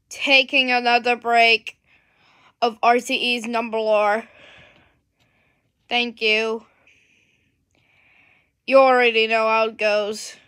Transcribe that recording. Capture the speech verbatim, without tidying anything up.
taking another break of R C E's Numberlore. Thank you. You already know how it goes.